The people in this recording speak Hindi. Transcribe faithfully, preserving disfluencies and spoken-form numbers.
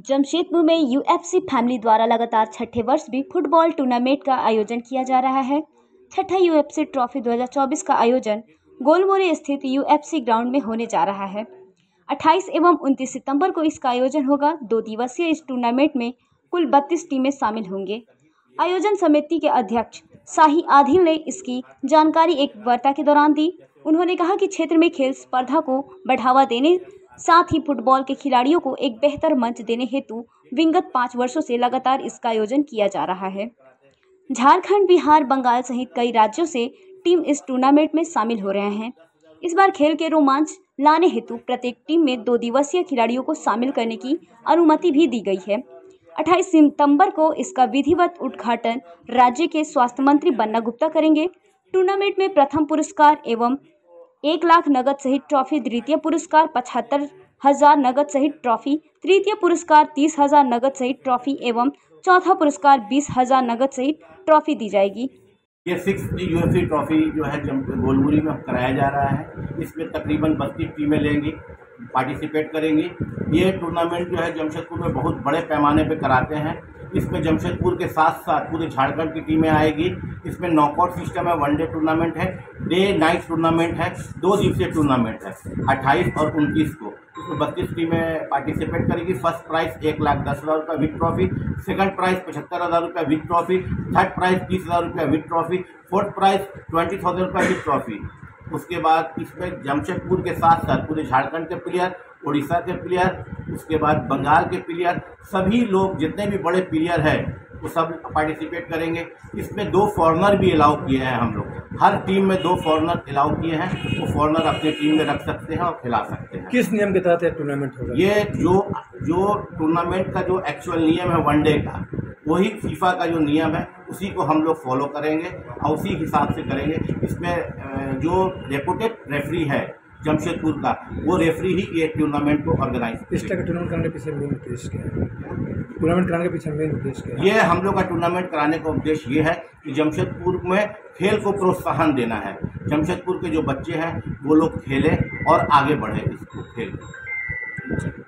जमशेदपुर में यूएफसी फैमिली द्वारा लगातार छठे वर्ष भी फुटबॉल टूर्नामेंट का आयोजन किया जा रहा है। छठा यूएफसी ट्रॉफी दो हज़ार चौबीस का आयोजन गोलमोरे स्थित यूएफसी ग्राउंड में होने जा रहा है। अट्ठाईस एवं उनतीस सितंबर को इसका आयोजन होगा। दो दिवसीय इस टूर्नामेंट में कुल बत्तीस टीमें शामिल होंगे। आयोजन समिति के अध्यक्ष शाही आदिल ने इसकी जानकारी एक वार्ता के दौरान दी। उन्होंने कहा कि क्षेत्र में खेल स्पर्धा को बढ़ावा देने साथ ही फुटबॉल के खिलाड़ियों को एक बेहतर मंच देने हेतु विगत पाँच वर्षों से लगातार इसका आयोजन किया जा रहा है। झारखंड, बिहार, बंगाल सहित कई राज्यों से टीम इस टूर्नामेंट में शामिल हो रहे हैं। इस बार खेल के रोमांच लाने हेतु प्रत्येक टीम में दो दिवसीय खिलाड़ियों को शामिल करने की अनुमति भी दी गई है। अट्ठाईस सितंबर को इसका विधिवत उद्घाटन राज्य के स्वास्थ्य मंत्री बन्ना गुप्ता करेंगे। टूर्नामेंट में प्रथम पुरस्कार एवं एक लाख नगद सहित ट्रॉफी, द्वितीय पुरस्कार पचहत्तर हजार नगद सहित ट्रॉफी, तृतीय पुरस्कार तीस हजार नगद सहित ट्रॉफी एवं चौथा पुरस्कार बीस हजार नगद सहित ट्रॉफी दी जाएगी। ये सिक्स यूएफसी ट्रॉफी जो है गोलमुरी में कराया जा रहा है। इसमें तकरीबन बत्तीस टीमें लेंगी, पार्टिसिपेट करेंगी। ये टूर्नामेंट जो है जमशेदपुर में बहुत बड़े पैमाने पे कराते हैं। इसमें जमशेदपुर के साथ साथ पूरे झारखंड की टीमें आएगी। इसमें नॉकआउट सिस्टम है, वनडे टूर्नामेंट है, डे नाइट टूर्नामेंट है, दो दिवसीय टूर्नामेंट है अट्ठाईस और उनतीस को। इसमें बत्तीस टीमें पार्टिसिपेट करेगी। फर्स्ट प्राइज एक लाख दस हज़ार रुपये विथ ट्रॉफी, सेकंड प्राइज पचहत्तर हज़ार रुपये विथ ट्रॉफी, थर्ड प्राइज तीस हज़ार रुपये with trophy, fourth prize twenty thousand रुपये विथ ट्रॉफी। उसके बाद इसमें जमशेदपुर के साथ साथ पूरे झारखंड के प्लेयर, उड़ीसा के प्लेयर, उसके बाद बंगाल के प्लेयर, सभी लोग जितने भी बड़े प्लेयर हैं वो सब पार्टिसिपेट करेंगे। इसमें दो फॉरेनर भी अलाउ किए हैं हम लोग। हर टीम में दो फॉरेनर अलाउ किए हैं। वो फॉरेनर अपनी टीम में रख सकते हैं और खिला सकते हैं। किस नियम के तहत ये टूर्नामेंट होगा? ये जो जो टूर्नामेंट का जो एक्चुअल नियम है वनडे का, वही फीफा का जो नियम है उसी को हम लोग फॉलो करेंगे और उसी हिसाब से करेंगे। इसमें जो रेपुटेड रेफरी है जमशेदपुर का, वो रेफरी ही ये टूर्नामेंट को ऑर्गेनाइज। इस तरह का टूर्नामेंट कराने के पीछे मेन उद्देश्य क्या है? टूर्नामेंट कराने के पीछे मेन उद्देश्य क्या है? ये हम लोग का टूर्नामेंट कराने का उद्देश्य ये है कि जमशेदपुर में खेल को प्रोत्साहन देना है। जमशेदपुर के जो बच्चे हैं वो लोग खेलें और आगे बढ़े इसको खेल।